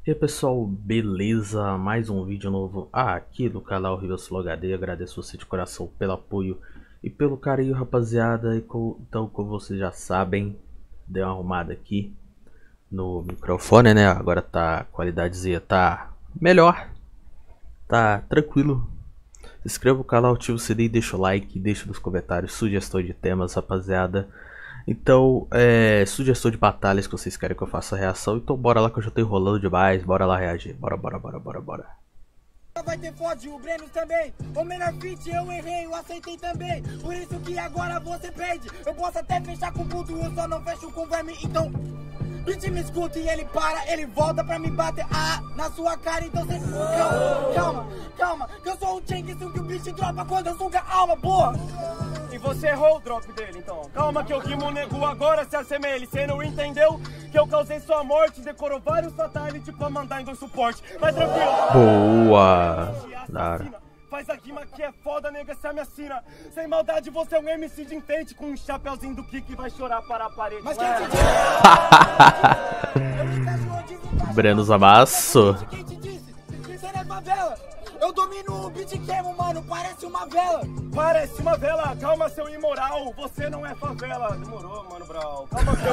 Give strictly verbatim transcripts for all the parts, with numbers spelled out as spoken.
E aí pessoal, beleza? Mais um vídeo novo aqui no canal RivelSlowHD. Agradeço você de coração pelo apoio e pelo carinho, rapaziada. E com, então, como vocês já sabem, dei uma arrumada aqui no microfone, né? Agora tá, a qualidadezinha tá melhor, tá tranquilo. Se inscreva no canal, ativa o sininho, deixa o like, deixa nos comentários sugestões de temas, rapaziada. Então, é, sugestão de batalhas que vocês querem que eu faça a reação. Então bora lá que eu já tô enrolando demais. Bora lá reagir. Bora, bora, bora, bora, bora. Vai ter fode, o Breno também. O menor fit eu errei, eu aceitei também. Por isso que agora você perde. Eu posso até fechar com tudo, eu só não fecho com verme. Então, bitch me escuta e ele para, ele volta pra me bater ah, na sua cara. Então cê calma, calma, calma. Que eu sou o Cheng Sung que o bitch dropa quando eu suga a alma, porra. E você errou o drop dele, então. Calma que eu rimo, nego, agora se assemelhe. Cê não entendeu que eu causei sua morte. Decorou vários fatalities pra mandar em dois suporte. Mas tranquilo. Boa. Dara. Faz a rima que é foda, nega, essa é a minha sina. Sem maldade, você é um M C de enfeite. Com um chapeuzinho do Kiki vai chorar para a parede. Mas quem te disse? Breno Zamasso. Quem te disse? Você não é favela. Eu domino o beat queimo, mano, parece uma vela. Parece uma vela, calma seu imoral. Você não é favela. Demorou, mano, Brau. Calma que eu...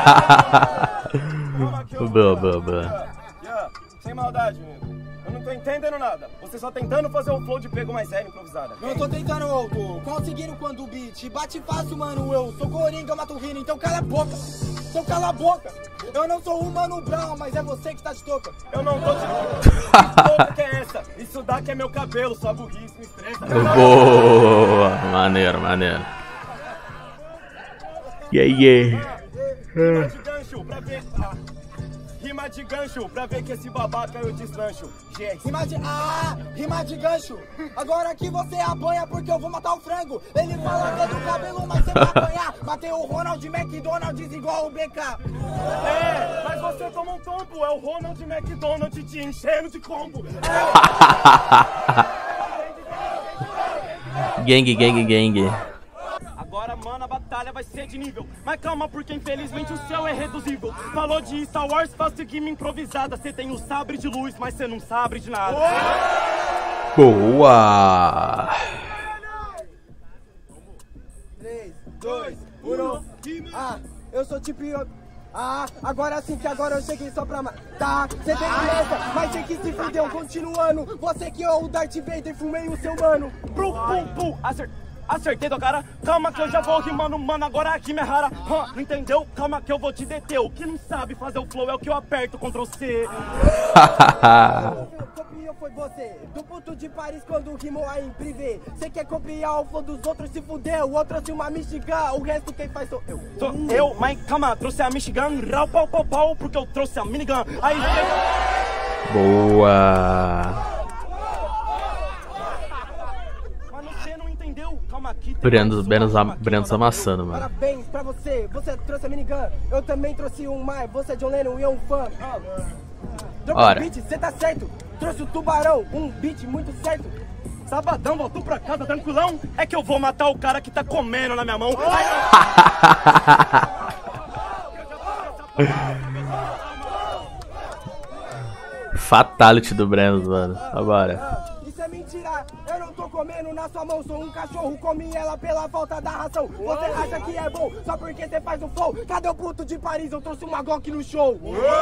Calma que eu... Boa, boa, boa. Yeah, yeah. Sem maldade, nego. Eu não tô entendendo nada. Você só tentando fazer o flow de pego mais sério, improvisada. Não tô tentando outro, conseguindo quando o beat bate fácil, mano. Eu sou coringa, eu mato rindo, então cala a boca. Então cala a boca. Eu não sou o Mano Brown, mas é você que tá de touca. Eu não tô de touca, que é essa? Isso daqui é meu cabelo, sua burrice me estressa. Boa. Maneiro, maneiro. Yeah, yeah. Rima de gancho pra ver. Ah. Rima de gancho pra ver que esse babaca eu deslancho. G R. Rima de. Ah! Rima de gancho. Agora que você apanha porque eu vou matar o frango. Ele fala que é do cabelo, mas você vai apanhar. Matei o Ronald McDonald's igual o B K. É, mas você toma um tombo. É o Ronald McDonald te enchendo de combo. Gang, gang, gang. Agora, mano, a batalha vai ser de nível. Mas calma, porque infelizmente o céu é reduzível. Falou de Star Wars, faz seguir-me improvisada. Você tem o sabre de luz, mas você não sabe de nada. Boa. três, dois, um. Ah, eu sou tipo. Ah, agora sim que agora eu cheguei só pra matar. Você tem beleza, mas você que se fudeu. Continuando, você que é o Darth Vader, fumei o seu mano. Pum, pum, pum, acertei. Acertei tua cara, calma que eu já vou rimando, mano, agora aqui me é rara. Huh, não entendeu? Calma que eu vou te deter. O que não sabe fazer o flow é o que eu aperto control C. Copiou foi você, do ponto de Paris quando rimou aí em privê. Você quer copiar o flow dos outros, se fudeu. O outro trouxe uma Michigan, o resto quem faz sou eu. Sou eu, mas calma, trouxe a Michigan, rau, pau, pau, pau, porque eu trouxe a minigun. Aí você... Boa. Breno, Breno, Breno tá amassando, mano. Parabéns pra você, você trouxe a minigun. Eu também trouxe um mar, você é John Lennon e eu um fã. Ora. Beat, você tá certo. Trouxe o tubarão, um beat muito certo. Sabadão, voltou pra casa tranquilão. É que eu vou matar o cara que tá comendo na minha mão. Fatality do Breno, mano. Agora. Isso é mentira, eu não tô comendo na sua mão. Sou um cachorro, comi ela pela falta da ração. Você acha que é bom só porque você faz o flow? Cadê o puto de Paris? Eu trouxe uma Glock no show.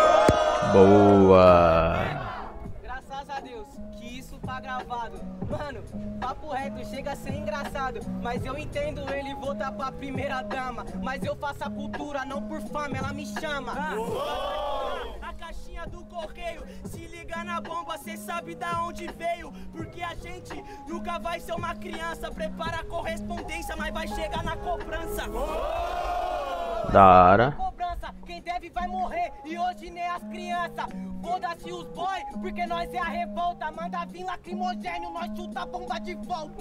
Boa. Graças a Deus que isso tá gravado. Mano, papo reto, chega a ser engraçado. Mas eu entendo ele voltar pra primeira dama. Mas eu faço a cultura não por fama, ela me chama. A caixinha do correio, se liga na bomba, cê sabe da onde veio. Porque a gente nunca vai ser uma criança. Prepara a correspondência, mas vai chegar na cobrança. Da hora. Quem deve vai morrer, e hoje nem as crianças. Foda-se os boy, porque nós é a revolta. Manda vir lacrimogênio, nós chuta a bomba de volta.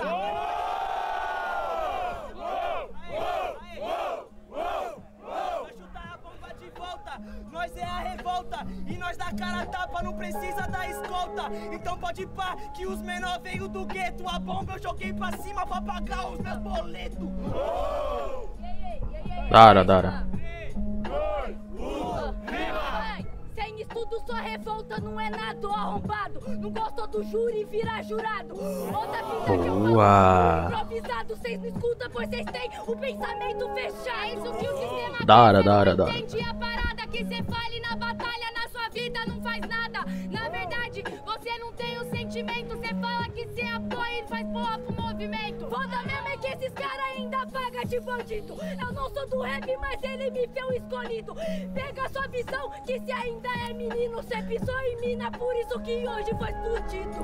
Nós chuta a bomba de volta. Nós é a revolta, e nós dá cara a tapa, não precisa da escolta. Então pode ir pá, que os menor veio do gueto. A bomba eu joguei pra cima pra pagar os meus boletos. Da hora, da hora. Sem estudo Enquanto sua revolta não é nada, arrombado. Não gostou do júri, vira jurado. Outra fita que eu falo improvisado. Vocês não escutam, pois vocês têm o pensamento fechado. É isso que o sistema da hora, da hora, da hora. Entende a parada que cê fale na batalha, na sua vida não faz nada. Na verdade, você não tem o sentimento. Cê fala que cê apoia e faz porra pro movimento. Foda mesmo é que esses caras ainda pagam de bandido. Eu não sou do rap, mas ele me fez o escolhido. Pega a sua visão, que se ainda é menino, cê pisou em mina, por isso que hoje foi explodido.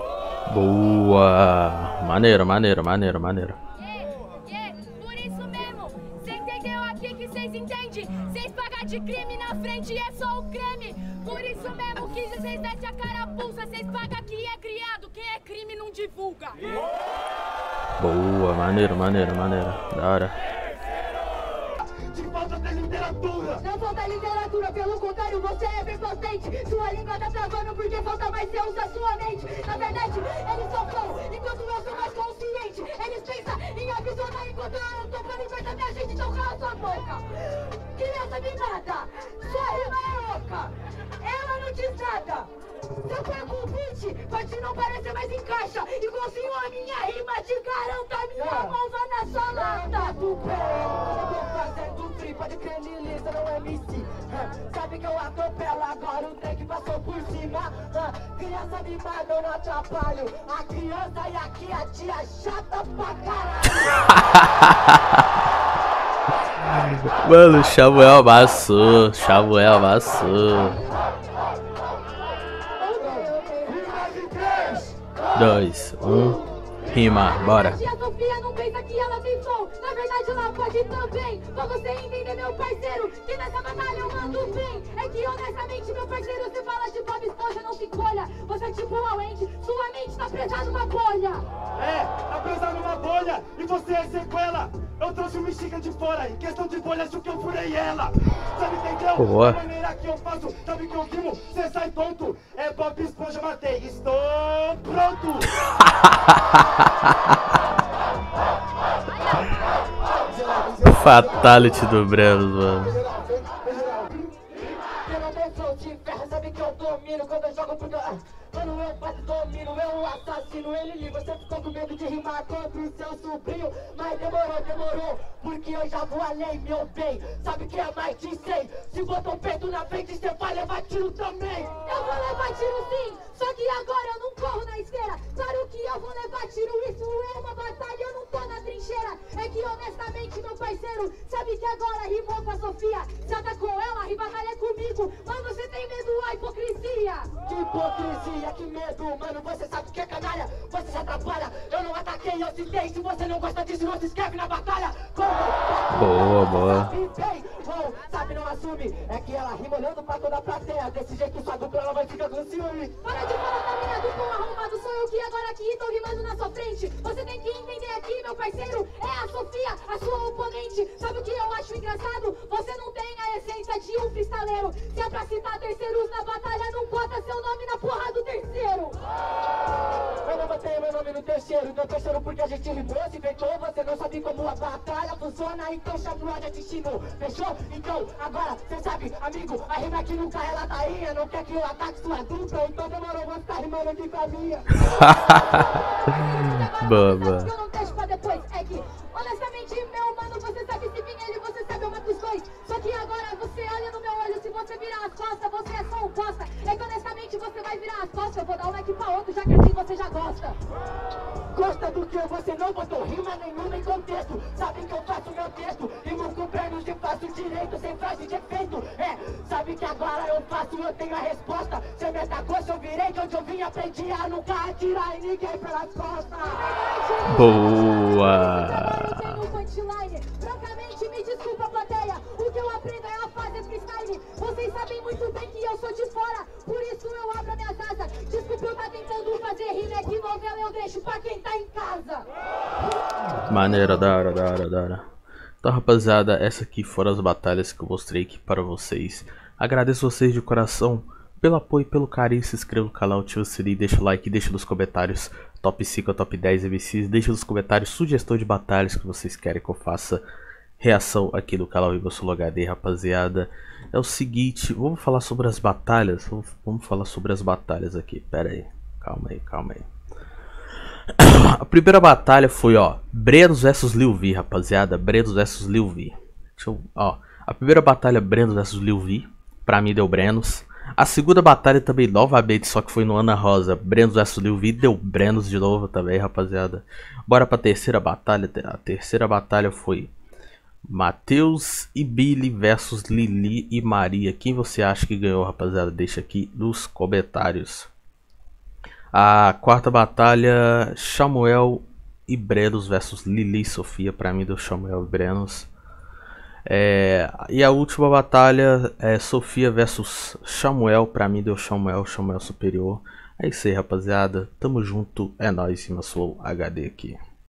Boa! Maneiro, maneiro, maneiro, maneiro. Yeah, yeah, por isso mesmo. Cê entendeu aqui que cês entendem? Cês pagam de crime na frente, é só o creme. Por isso mesmo que cês vestem a carapuça. Cês pagam que é criado, quem é crime não divulga. Boa, maneiro, maneiro, maneiro. Da hora. Não falta literatura, pelo contrário, você é prepotente. Sua língua tá travando porque falta mais você usa sua mente. Na verdade, eles só falam, enquanto eu sou mais consciente. Eles pensam em aprisionar enquanto eu não tô pra libertar minha gente. Então cala sua boca. Criança mimada, sua rima é louca. Ela não diz nada. Se eu pego um beat, pode não parecer, mas encaixa. Igualzinho a minha rima, te garanto, a minha mão vai na sua lata. Do pé, eu tô fazendo free, pode crer em lista, não é M C. Sabe que eu atropelo, agora o tanque passou por cima. Criança mimada, eu não atrapalho. A criança e aqui a tia chata pra caralho. Mano, Samuel amassou, Samuel amassou. Dois, um, rima, bora. A Sofia não pensa que ela tem som, na verdade ela pode também. Pra você entender, meu parceiro, que nessa batalha eu mando bem. É que honestamente, meu parceiro, você fala de Bob Esponja, não se encolha. Você é tipo a Wendy, sua mente tá presa numa bolha. É, tá presa numa bolha e você é sequela. Eu trouxe o Michigan de fora, em questão de bolha, acho que eu furei ela. Sabe, entendeu? Boa. Da maneira que eu faço, sabe que eu rimo, cê sai tonto. É Bob Esponja, matei, estou pronto. Fatality do Breno, mano. Sabe que eu domino quando eu jogo porque mano, eu faço domino, eu assassino ele ali. Você ficou com medo de rimar contra o seu sobrinho, mas demorou, demorou, porque eu já vou além, meu bem. Sabe que é mais de cem. Se botou o peito na frente, você vai levar tiro também. Eu vou levar tiro sim, só que agora eu não corro na esteira. Claro que eu vou levar tiro, isso é uma batalha, eu não tô na trincheira. É que honestamente, meu parceiro, sabe que agora rimou com a Sofia. Se anda com ela, e batalha comigo, mas você tem medo da hipocrisia. Que hipocrisia, que medo, mano, você sabe que é canalha. Você se atrapalha, eu não ataquei, eu citei. Se você não gosta disso, não se inscreve na batalha. Boa, boa. Sabe bem, oh, sabe, não assume. É que ela rima olhando pra toda a plateia. Desse jeito sua dupla ela vai ficar com ciúme. Para de falar da minha dupla, arrombado. Sou eu que agora aqui tô rimando na sua frente. Você tem que entender aqui, meu parceiro, é a Sofia, a sua oponente. Sabe o que eu acho engraçado? Você não tem a essência de um freestaleiro. Se é pra citar terceiros na batalha, não bota seu nome na porra do terceiro. Eu não botei meu nome no terceiro, no terceiro porque a gente rimou, se inventou. Você não sabe como a batalha funciona, então chama o de assistindo, fechou? Então, agora, cê sabe, amigo, a rima aqui nunca é ladainha. Não quer que eu ataque sua dupla, então demorou, vou ficar rimando aqui com a minha. Boa, boa. Eu não deixo pra depois, é que, honestamente, meu mano, você sabe se vir ele, você sabe eu mato os dois. Só que agora você olha no meu olho, se você virar as costas, você é só um bosta. É que honestamente você vai virar as costas, eu vou dar um like pra outro, já que assim você já gosta. Gosta do que você não botou rima nenhuma em contexto. Sabe que eu faço meu texto, rimo com pernas e faço direito, sem frase de efeito. É, sabe que agora eu faço, eu tenho a resposta. Cê me atacou, se eu virei, que onde eu vim aprendi a nunca atirar em ninguém pelas costas. Boa. Eu tenho punchline, francamente me desculpa plateia. O que eu aprendo é a fazer freestyle. Vocês sabem muito bem que eu sou de fora, por isso eu abro a minha casa. Desculpa eu tá tentando fazer rima, é que novela eu deixo pra quem tá em casa. Maneira, da hora, da hora, da hora. Então, rapaziada, essa aqui foram as batalhas que eu mostrei aqui para vocês. Agradeço vocês de coração pelo apoio, pelo carinho. Se inscreva no canal, ativa o sininho, deixa o like, deixa nos comentários top cinco ou top dez M Cs. Deixa nos comentários sugestão de batalhas que vocês querem que eu faça. reação aqui do canal Ribasul H D, rapaziada. É o seguinte, vamos falar sobre as batalhas. Vamos, vamos falar sobre as batalhas aqui. Pera aí, calma aí, calma aí. A primeira batalha foi, ó, Brenos versus Lil V, rapaziada. Brenos versus Lil V. Deixa eu, ó, a primeira batalha, Brenos versus Lil V. Pra mim deu Brenos. A segunda batalha também, novamente, só que foi no Ana Rosa. Brenos versus Lil V, deu Brenos de novo também, rapaziada. Bora pra terceira batalha. A terceira batalha foi Matheus e Billy versus Lili e Maria. Quem você acha que ganhou, rapaziada? Deixa aqui nos comentários. A quarta batalha, Samuel e Brenos versus Lili e Sofia. Pra mim deu Samuel e Brenos. É, e a última batalha é Sofia versus Samuel. Pra mim deu Samuel, Samuel superior. É isso aí, rapaziada. Tamo junto. É nóis, Ribasul H D aqui.